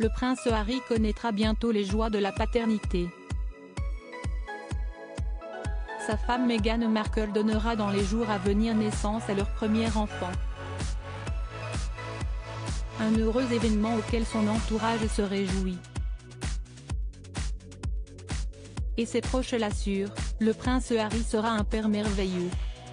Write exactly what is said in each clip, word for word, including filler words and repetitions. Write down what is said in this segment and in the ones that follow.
le prince Harry connaîtra bientôt les joies de la paternité. Sa femme Meghan Markle donnera dans les jours à venir naissance à leur premier enfant. Un heureux événement auquel son entourage se réjouit. Et ses proches l'assurent, le prince Harry sera un père merveilleux.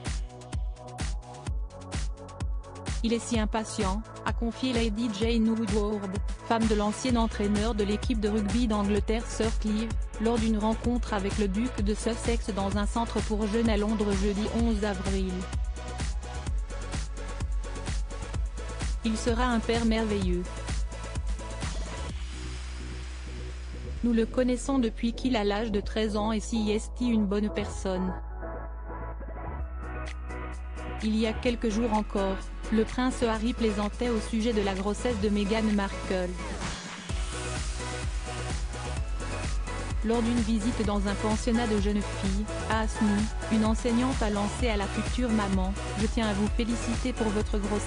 Il est si impatient, a confié Lady Jane Woodward, femme de l'ancien entraîneur de l'équipe de rugby d'Angleterre Sir Clive, lors d'une rencontre avec le duc de Sussex dans un centre pour jeunes à Londres jeudi onze avril. Il sera un père merveilleux. Nous le connaissons depuis qu'il a l'âge de treize ans et si est une bonne personne. Il y a quelques jours encore, le prince Harry plaisantait au sujet de la grossesse de Meghan Markle. Lors d'une visite dans un pensionnat de jeunes filles, à Asni, une enseignante a lancé à la future maman « Je tiens à vous féliciter pour votre grossesse ».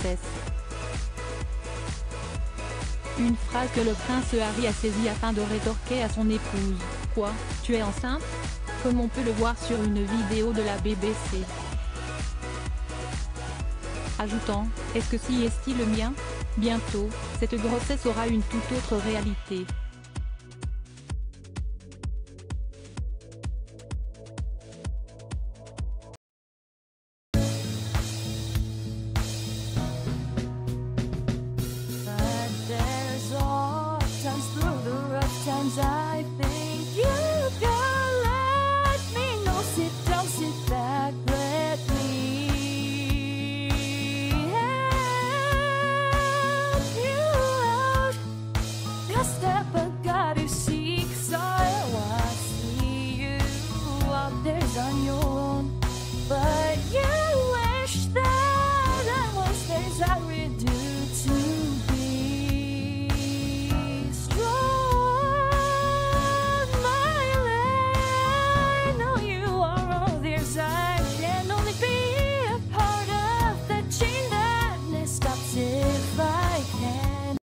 Une phrase que le prince Harry a saisie afin de rétorquer à son épouse « Quoi, tu es enceinte ?» comme on peut le voir sur une vidéo de la B B C. Ajoutant « Est-ce que si est-il le mien ?» Bientôt, cette grossesse aura une toute autre réalité. Sometimes I think you can let me know. Sit down, sit back, let me help you out. Just step back.